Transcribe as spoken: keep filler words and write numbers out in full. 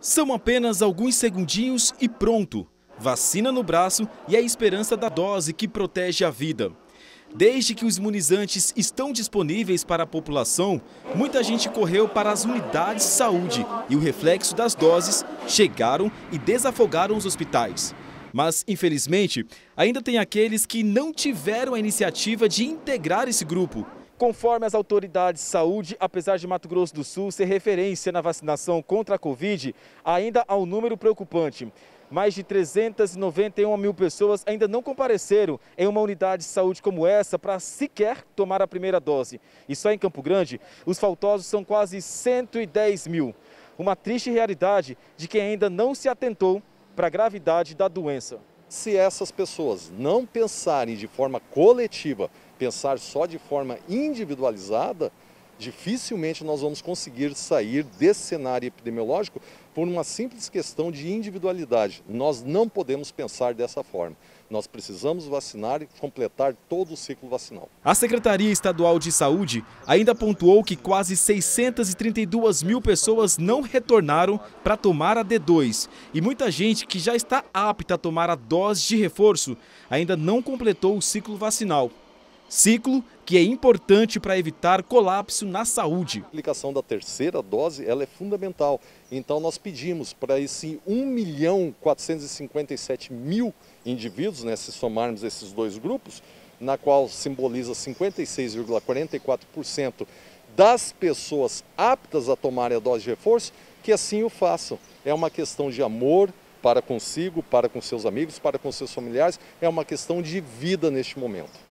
São apenas alguns segundinhos e pronto. Vacina no braço e a esperança da dose que protege a vida. Desde que os imunizantes estão disponíveis para a população, muita gente correu para as unidades de saúde e o reflexo das doses chegaram e desafogaram os hospitais. Mas, infelizmente, ainda tem aqueles que não tiveram a iniciativa de integrar esse grupo. Conforme as autoridades de saúde, apesar de Mato Grosso do Sul ser referência na vacinação contra a Covid, ainda há um número preocupante. Mais de trezentas e noventa e uma mil pessoas ainda não compareceram em uma unidade de saúde como essa para sequer tomar a primeira dose. E só em Campo Grande, os faltosos são quase cento e dez mil. Uma triste realidade de quem ainda não se atentou para a gravidade da doença. Se essas pessoas não pensarem de forma coletiva, pensar só de forma individualizada, dificilmente nós vamos conseguir sair desse cenário epidemiológico por uma simples questão de individualidade. Nós não podemos pensar dessa forma. Nós precisamos vacinar e completar todo o ciclo vacinal. A Secretaria Estadual de Saúde ainda pontuou que quase seiscentas e trinta e duas mil pessoas não retornaram para tomar a D dois. E muita gente que já está apta a tomar a dose de reforço ainda não completou o ciclo vacinal. Ciclo que é importante para evitar colapso na saúde. A aplicação da terceira dose ela é fundamental. Então nós pedimos para esse um milhão quatrocentos e cinquenta e sete mil indivíduos, né, se somarmos esses dois grupos, na qual simboliza cinquenta e seis vírgula quarenta e quatro por cento das pessoas aptas a tomarem a dose de reforço, que assim o façam. É uma questão de amor para consigo, para com seus amigos, para com seus familiares, é uma questão de vida neste momento.